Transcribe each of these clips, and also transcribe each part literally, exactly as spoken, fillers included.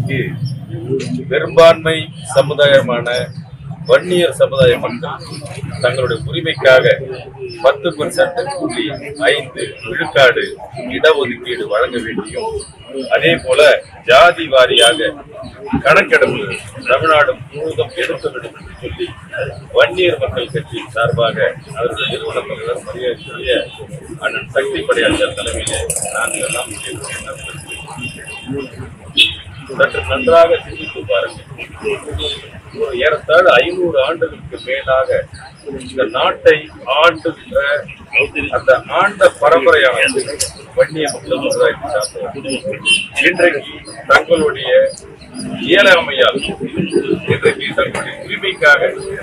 இன்றைக்கு பெரும்பான்மை சமுதாயமான வன்னியர் சமுதாய மக்கள் தங்களுடைய உரிமைக்காக பத்து பர்சன்ட் புள்ளி ஐந்து விழுக்காடு இடஒதுக்கீடு வழங்க வேண்டியும், அதே போல ஜாதி வாரியாக கணக்கெடுப்பு தமிழ்நாடு முழுவதும் எடுக்க வேண்டும் என்று சொல்லி வன்னியர் மக்கள் கட்சியின் சார்பாக அவருடைய நிறுவன தலைவர் மரியாதைக்குரிய அண்ணன் சக்தி படையாளர் தலைமையிலே நாங்கள் எல்லாம் சற்று நன்றாக சிந்தித்து பாருங்கள். ஒரு ஏறத்தாழ ஐநூறு ஆண்டுகளுக்கு மேலாக இந்த நாட்டை ஆண்டுகின்ற அந்த ஆண்ட பரம்பரையானது வன்னிய மக்கள் சமுதாயத்தை சார்ந்தவர். இன்றைக்கு தங்களுடைய இயலாமையால் இன்றைக்கு தங்களுடைய உரிமைக்காக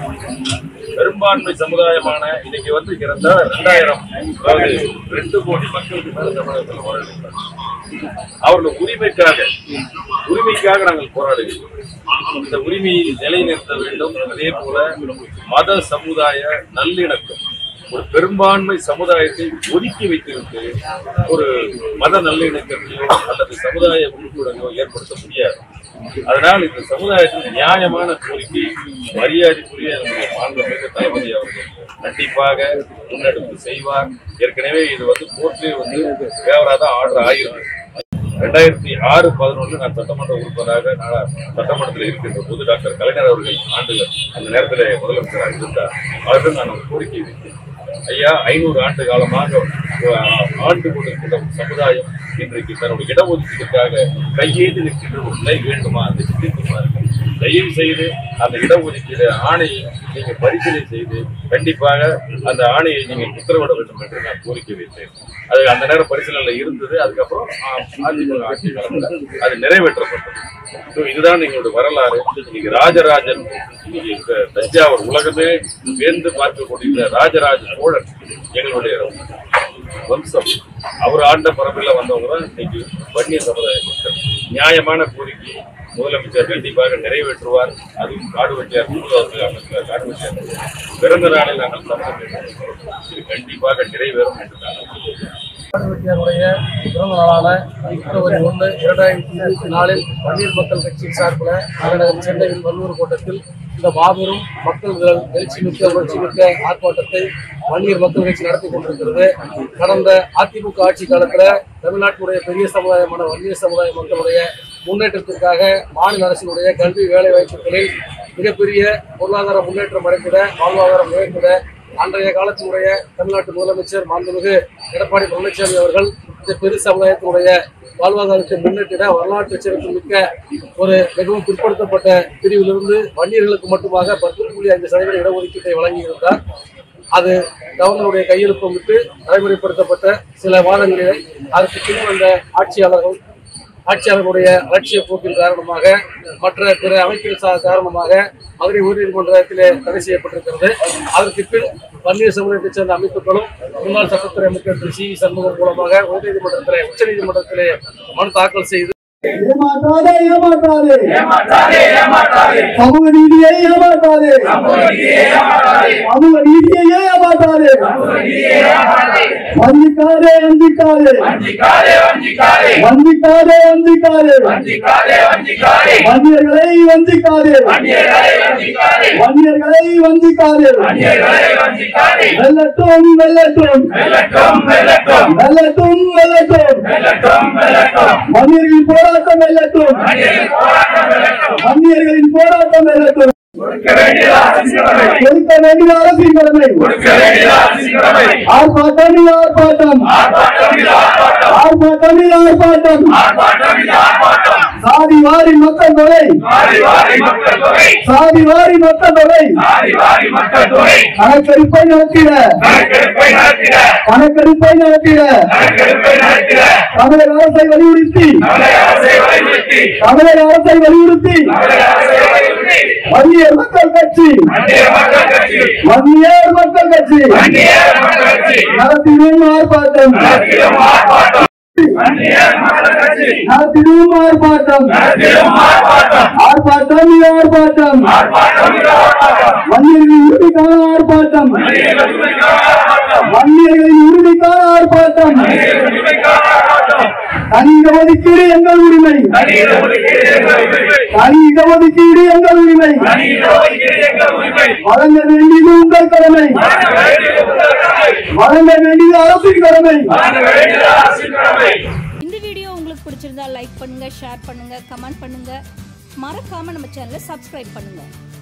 பெரும்பான்மை சமுதாயமான இன்னைக்கு வந்து இருந்தால் இரண்டாயிரம் அதாவது ரெண்டு கோடி மக்களுக்கு மேல தமிழகத்தில் வாழ்கின்றனர். அவர்கள் உரிமைக்காக உரிமைக்காக நாங்கள் போராடுகிறோம். இந்த உரிமையை நிலைநிறுத்த வேண்டும். அதே போல மத சமுதாய நல்லிணக்கம், ஒரு பெரும்பான்மை சமுதாயத்தை ஒதுக்கி வைத்திருந்து ஒரு மத நல்லிணக்கத்தையோ அல்லது சமுதாய உறுப்புடனோ ஏற்படுத்த முடியாது. அதனால் இந்த சமுதாயத்தின் நியாயமான கோரிக்கை மரியாதைக்குரிய நம்முடைய மாண்புமிகு தளபதி அவர்கள் கண்டிப்பாக முன்னெடுப்பு செய்வார். ஏற்கனவே இது வந்து கோர்ட்லேயே வந்து ஃபேவராதான் ஆர்டர் ஆகிறது. ரெண்டாயிரத்தி ஆறு பதினொன்று நான் சட்டமன்ற உறுப்பினராக நான் சட்டமன்றத்தில் இருக்கின்ற போது டாக்டர் கலைஞர் அவர்கள் ஆண்டுகள் அந்த நேரத்தில் முதலமைச்சராக இருந்தார். அவர்கள் நான் ஒரு கோரிக்கை வைத்தேன். ஐயா, ஐநூறு ஆண்டு காலமாக ஆண்டு கொண்டிருக்கின்ற ஒரு சமுதாயம் இன்றைக்கு தன்னுடைய இடஒதுக்கீட்டுக்காக கையேந்தி நிற்கின்ற ஒரு நிலை வேண்டுமா அதை சிந்தித்து பாருங்கள். தயவு செய்து அந்த இடஒதுக்கீடு ஆணையை நீங்க பரிசீலனை செய்து கண்டிப்பாக அந்த ஆணையை நீங்க உத்தரவிட வேண்டும் என்று நான் கோரிக்கை வைத்தேன். அது அந்த நேரம் பரிசீலனையில் இருந்தது. அதுக்கப்புறம் அதிமுக ஆட்சி காலத்தில் அது நிறைவேற்றப்பட்டது. இதுதான் எங்களுடைய வரலாறு. இன்னைக்கு ராஜராஜன் இன்னைக்கு தஞ்சாவூர் உலகமே வேந்து பார்க்க கொண்டிருக்கிற ராஜராஜ சோழன் எங்களுடைய வம்சம். அவர் ஆண்ட பரம்பில் வந்தவங்க தான் இன்னைக்கு வன்னிய சமுதாய மக்கள். நியாயமான கோரிக்கை முதலமைச்சர் கண்டிப்பாக நிறைவேற்றுவார். அதுவும் காடு வெட்டியார் அவர்கள் காடு வெட்டியார் பிறந்த நாளில் நாங்கள் தமிழக இது கண்டிப்பாக நிறைவேறும் என்று நாங்கள் காடு வெட்டியாருடைய பிறந்த நாளான பிப்ரவரி ஒன்று இரண்டாயிரத்தி இருபத்தி நாலில் வன்னியர் மக்கள் கட்சியின் சார்பில் தலைநகர் சென்னையில் வல்லூர் கோட்டத்தில் இந்த மாபெரும் மக்கள் எழுச்சி மிக்க உணர்ச்சி மிக்க ஆர்ப்பாட்டத்தை வன்னியர் மக்கள் கட்சி நடத்தி கொண்டிருக்கிறது. கடந்த அதிமுக ஆட்சி காலத்தில் தமிழ்நாட்டினுடைய பெரிய சமுதாயமான வன்னியர் சமுதாய மக்களுடைய முன்னேற்றத்திற்காக மாநில அரசினுடைய கல்வி வேலை வாய்ப்புகளில் மிகப்பெரிய பொருளாதார முன்னேற்றம் அடைந்திட வாழ்வாதாரம் உயர்ந்திட அன்றைய காலத்தினுடைய தமிழ்நாட்டு முதலமைச்சர் மாண்புமிகு எடப்பாடி பழனிசாமி அவர்கள் இந்த பெரு சமுதாயத்தினுடைய வாழ்வாதாரத்தை முன்னேற்றிட வரலாற்று சிறப்பு மிக்க ஒரு மிகவும் பிற்படுத்தப்பட்ட பிரிவிலிருந்து வன்னியர்களுக்கு மட்டுமாக பத்து புள்ளி ஐந்து சதவீத இடஒதுக்கீட்டை வழங்கியிருந்தார். அது கவர்னருடைய கையெழுப்பம் விட்டு நடைமுறைப்படுத்தப்பட்ட சில மாதங்களிலே அதற்கு பின் வந்த ஆட்சியாளர்கள் ஆட்சியாளர்களுடைய அலட்சிய போக்கின் காரணமாக மற்ற பிற அமைப்புகள் காரணமாக மதுரை உயர்நீதிமன்றத்திலே தடை செய்யப்பட்டிருக்கிறது. அதற்கு பின் வன்னியர் சமுதாயத்தைச் சேர்ந்த அமைப்புகளும் முன்னாள் சட்டத்துறை அமைச்சர் திரு சி சண்முகம் மூலமாக உயர்நீதிமன்றத்திலே உச்ச நீதிமன்றத்திலே மனு தாக்கல் செய்து ஏமாற்றாதே ஏமாற்றாதே ஏமாற்றாதே ஏமாற்றாதே சமூக நீதியை ஏமாற்றாதே சமூக நீதியை ஏமாற்றாதே சமூக நீதியை ஏமாற்றாதே சமூக நீதியை ஏமாற்றாதே வஞ்சிக்காதே வஞ்சிக்காதே வஞ்சிக்காதே வஞ்சிக்காதே வஞ்சிக்காதே வஞ்சிக்காதே வஞ்சிக்காதே வஞ்சிக்காதே வன்னியர்களை வஞ்சிக்காதே வன்னியர்களை வஞ்சிக்காதே வன்னியர்களை வஞ்சிக்காதே வன்னியர்களை வஞ்சிக்காதே வெல்லட்டும் வெல்லட்டும் வெல்லட்டும் வெல்லட்டும் வெல்லட்டும் வெல்லட்டும் வெல்லட்டும் வெல்லட்டும் வன்னியர்களின் போராட்டம் வெல்லட்டும் வன்னியர்களின் போராட்டம் வெல்லட்டும் கொடுக்க வேண்டிய அரசின் கடமை ஆர்ப்பாட்டம் ஆர்ப்பாட்டம் ஆர்ப்பாட்டம் ஆர்ப்பாட்டம் சாதி வாரி மக்கள் தொகை சாதி வாரி மக்கள் தொகை கணக்கெடுப்பை நடத்திட கணக்கெடுப்பை நடத்திட தமிழக அரசை வலியுறுத்தி தமிழக அரசை வலியுறுத்தி வன்னியர் மக்கள் கட்சி வன்னியர் மக்கள் கட்சி நடத்திடும் ஆர்ப்பாட்டம் நடத்திடும் ஆர்ப்பாட்டம் ஆர்ப்பாட்டம் ஆர்ப்பாட்டம் வன்னியர்களின் உரிமைக்கான ஆர்ப்பாட்டம் வன்னியர்களின் உரிமைக்கான ஆர்ப்பாட்டம் தனி இடஒதுக்கீடு எங்கள் உரிமை, தனி இடஒதுக்கீடு எங்கள் உரிமை, வழங்க வேண்டியது உங்கள் கடமை, வழங்க வேண்டியது அரசின் கடமை. இந்த வீடியோ உங்களுக்கு பிடிச்சிருந்தா லைக் பண்ணுங்க, ஷேர் பண்ணுங்க, கமெண்ட் பண்ணுங்க. மறக்காம நம்ம சேனலை சப்ஸ்கிரைப் பண்ணுங்க.